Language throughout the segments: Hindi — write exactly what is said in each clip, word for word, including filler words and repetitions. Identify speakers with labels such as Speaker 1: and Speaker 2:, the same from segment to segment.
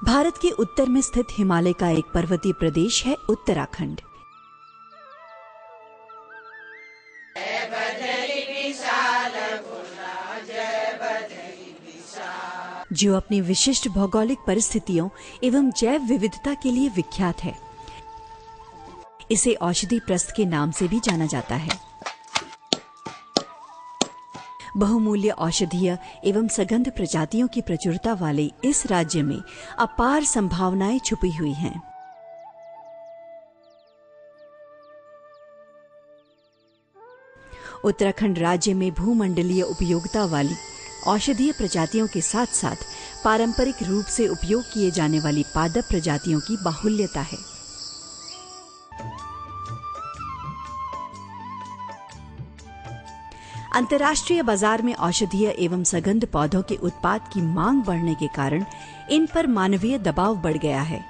Speaker 1: भारत के उत्तर में स्थित हिमालय का एक पर्वतीय प्रदेश है उत्तराखंड। जो अपनी विशिष्ट भौगोलिक परिस्थितियों एवं जैव विविधता के लिए विख्यात है। इसे औषधि प्रस्थ के नाम से भी जाना जाता है। बहुमूल्य औषधीय एवं सगंध प्रजातियों की प्रचुरता वाले इस राज्य में अपार संभावनाएं छुपी हुई हैं। उत्तराखंड राज्य में भूमंडलीय उपयोगिता वाली औषधीय प्रजातियों के साथ साथ पारंपरिक रूप से उपयोग किए जाने वाली पादप प्रजातियों की बाहुल्यता है। अंतर्राष्ट्रीय बाजार में औषधीय एवं सगंध पौधों के उत्पाद की मांग बढ़ने के कारण इन पर मानवीय दबाव बढ़ गया है।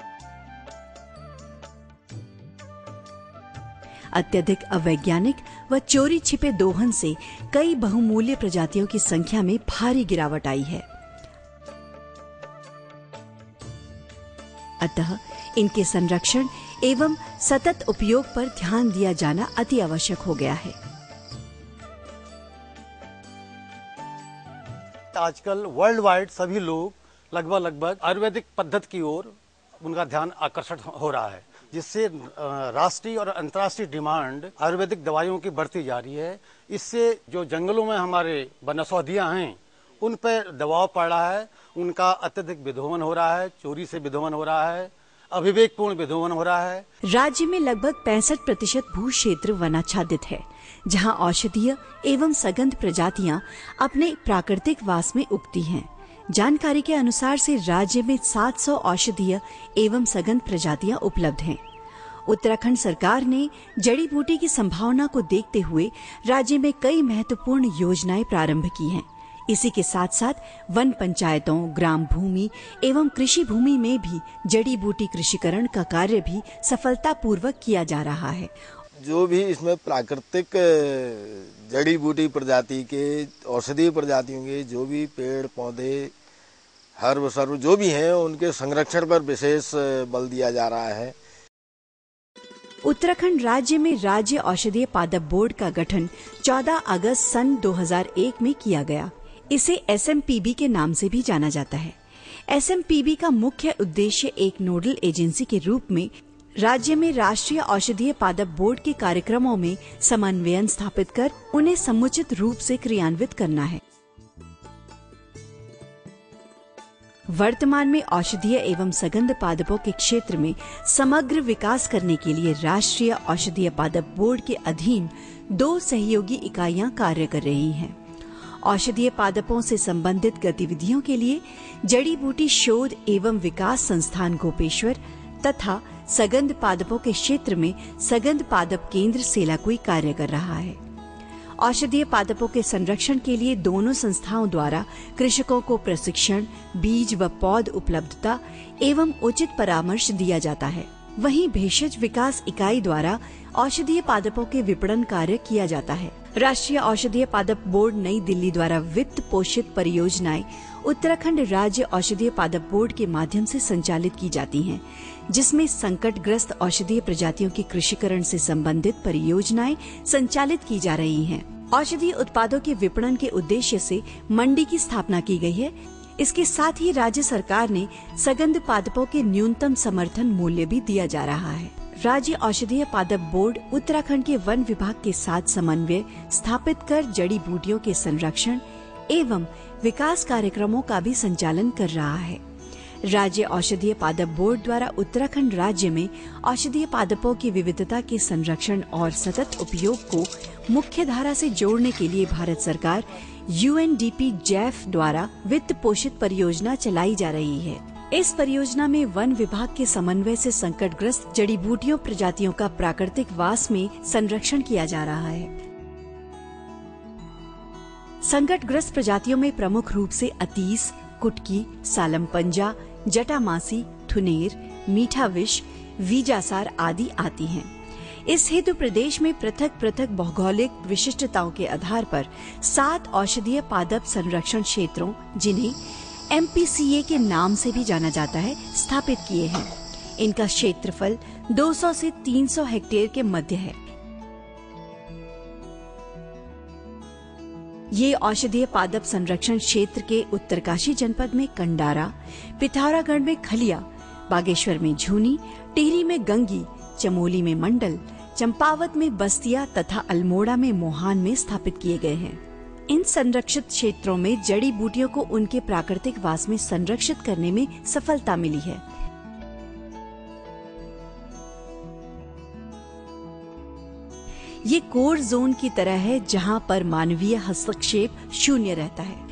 Speaker 1: अत्यधिक अवैज्ञानिक व चोरी छिपे दोहन से कई बहुमूल्य प्रजातियों की संख्या में भारी गिरावट आई है। अतः इनके संरक्षण एवं सतत उपयोग पर ध्यान दिया जाना अति आवश्यक हो गया है।
Speaker 2: आजकल वर्ल्ड वाइड सभी लोग लगभग लगभग आयुर्वेदिक पद्धति की ओर उनका ध्यान आकर्षित हो रहा है, जिससे राष्ट्रीय और अंतर्राष्ट्रीय डिमांड आयुर्वेदिक दवाइयों की बढ़ती जा रही है। इससे जो जंगलों में हमारे वनौषधियां हैं उन पर दबाव पड़ रहा है, उनका अत्यधिक विधोवन हो रहा है, चोरी से विधोवन हो रहा है, अविवेकपूर्ण विधोवन हो रहा है।
Speaker 1: राज्य में लगभग पैंसठ प्रतिशत भू क्षेत्र वनाच्छादित है, जहां औषधीय एवं सगंध प्रजातियां अपने प्राकृतिक वास में उगती हैं। जानकारी के अनुसार से राज्य में सात सौ औषधीय एवं सगंध प्रजातियां उपलब्ध हैं। उत्तराखंड सरकार ने जड़ी बूटी की संभावना को देखते हुए राज्य में कई महत्वपूर्ण योजनाएं प्रारंभ की हैं। इसी के साथ साथ वन पंचायतों, ग्राम भूमि एवं कृषि भूमि में भी जड़ी बूटी कृषिकरण का कार्य भी सफलतापूर्वक किया जा रहा है।
Speaker 3: जो भी इसमें प्राकृतिक जड़ी बूटी प्रजाति के, औषधीय प्रजातियों के जो भी पेड़ पौधे, हर्ब सर्व जो भी हैं, उनके संरक्षण पर विशेष बल दिया जा रहा है।
Speaker 1: उत्तराखंड राज्य में राज्य औषधीय पादप बोर्ड का गठन चौदह अगस्त सन दो हज़ार एक में किया गया। इसे एस एम पी बी के नाम से भी जाना जाता है। एस एम पी बी का मुख्य उद्देश्य एक नोडल एजेंसी के रूप में राज्य में राष्ट्रीय औषधीय पादप बोर्ड के कार्यक्रमों में समन्वयन स्थापित कर उन्हें समुचित रूप से क्रियान्वित करना है। वर्तमान में औषधीय एवं सगंध पादपों के क्षेत्र में समग्र विकास करने के लिए राष्ट्रीय औषधीय पादप बोर्ड के अधीन दो सहयोगी इकाइयां कार्य कर रही हैं। औषधीय पादपों से संबंधित गतिविधियों के लिए जड़ी बूटी शोध एवं विकास संस्थान गोपेश्वर तथा सगंध पादपों के क्षेत्र में सगंध पादप केंद्र सेलाकुई कार्य कर रहा है। औषधीय पादपों के संरक्षण के लिए दोनों संस्थाओं द्वारा कृषकों को प्रशिक्षण, बीज व पौध उपलब्धता एवं उचित परामर्श दिया जाता है। वहीं भेषज विकास इकाई द्वारा औषधीय पादपों के विपणन कार्य किया जाता है। राष्ट्रीय औषधीय पादप बोर्ड नई दिल्ली द्वारा वित्त पोषित परियोजनाएं उत्तराखंड राज्य औषधीय पादप बोर्ड के माध्यम से संचालित की जाती हैं, जिसमें संकटग्रस्त औषधीय प्रजातियों की कृषिकरण से संबंधित परियोजनाएं संचालित की जा रही हैं। औषधीय उत्पादों के विपणन के उद्देश्य से मंडी की स्थापना की गई है। इसके साथ ही राज्य सरकार ने सगंध पादपों के न्यूनतम समर्थन मूल्य भी दिया जा रहा है। राज्य औषधीय पादप बोर्ड उत्तराखंड के वन विभाग के साथ समन्वय स्थापित कर जड़ी बूटियों के संरक्षण एवं विकास कार्यक्रमों का भी संचालन कर रहा है। राज्य औषधीय पादप बोर्ड द्वारा उत्तराखंड राज्य में औषधीय पादपों की विविधता के संरक्षण और सतत उपयोग को मुख्य धारा से जोड़ने के लिए भारत सरकार U N D P GEF द्वारा वित्त पोषित परियोजना चलाई जा रही है। इस परियोजना में वन विभाग के समन्वय से संकटग्रस्त जड़ी बूटियों प्रजातियों का प्राकृतिक वास में संरक्षण किया जा रहा है। संकटग्रस्त प्रजातियों में प्रमुख रूप से अतीस, कुटकी, सालम पंजा, जटामासी, थुनेर, मीठा विष, वीजासार आदि आती हैं। इस हेतु प्रदेश में पृथक पृथक भौगोलिक विशिष्टताओं के आधार पर सात औषधीय पादप संरक्षण क्षेत्रों, जिन्हें एम पी सी ए के नाम से भी जाना जाता है, स्थापित किए हैं। इनका क्षेत्रफल दो सौ से तीन सौ हेक्टेयर के मध्य है। ये औषधीय पादप संरक्षण क्षेत्र के उत्तरकाशी जनपद में कंडारा, पिथौरागढ़ में खलिया, बागेश्वर में झूनी, टिहरी में गंगी, चमोली में मंडल, चंपावत में बस्तिया तथा अल्मोड़ा में मोहान में स्थापित किए गए हैं। इन संरक्षित क्षेत्रों में जड़ी बूटियों को उनके प्राकृतिक वास में संरक्षित करने में सफलता मिली है। ये कोर जोन की तरह है, जहां पर मानवीय हस्तक्षेप शून्य रहता है।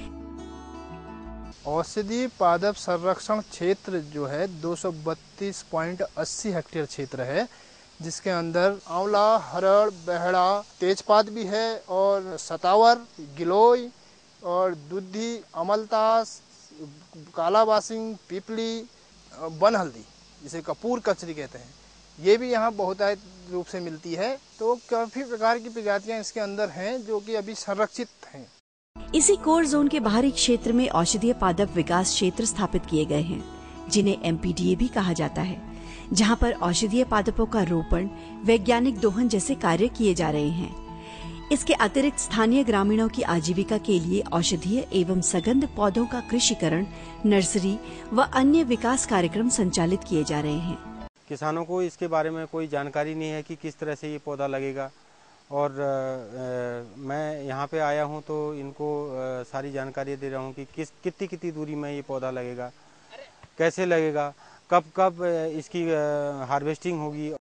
Speaker 4: औषधीय पादप संरक्षण क्षेत्र जो है दो सौ बत्तीस पॉइंट अस्सी हेक्टेयर क्षेत्र है, जिसके अंदर आंवला, हरड़, बहड़ा, तेजपात भी है और सतावर, गिलोय और दुधी, अमलतास, काला बासिंग, पीपली, वन हल्दी जिसे कपूर कचरी कहते हैं, ये भी यहाँ बहुतायत रूप से मिलती है। तो काफी प्रकार की प्रजातियां इसके अंदर हैं जो कि अभी संरक्षित हैं।
Speaker 1: इसी कोर जोन के बाहरी क्षेत्र में औषधीय पादप विकास क्षेत्र स्थापित किए गए हैं, जिन्हें एम पी डी ए भी कहा जाता है, जहां पर औषधीय पादपों का रोपण, वैज्ञानिक दोहन जैसे कार्य किए जा रहे हैं। इसके अतिरिक्त स्थानीय ग्रामीणों की आजीविका के लिए औषधीय एवं सगंध पौधों का कृषिकरण, नर्सरी व अन्य विकास कार्यक्रम संचालित किए जा रहे हैं।
Speaker 5: किसानों को इसके बारे में कोई जानकारी नहीं है कि किस तरह से ये पौधा लगेगा, और आ, आ, मैं यहाँ पे आया हूँ तो इनको आ, सारी जानकारी दे रहा हूँ कि किस कितनी कितनी दूरी में ये पौधा लगेगा, कैसे लगेगा, कब कब इसकी हार्वेस्टिंग होगी।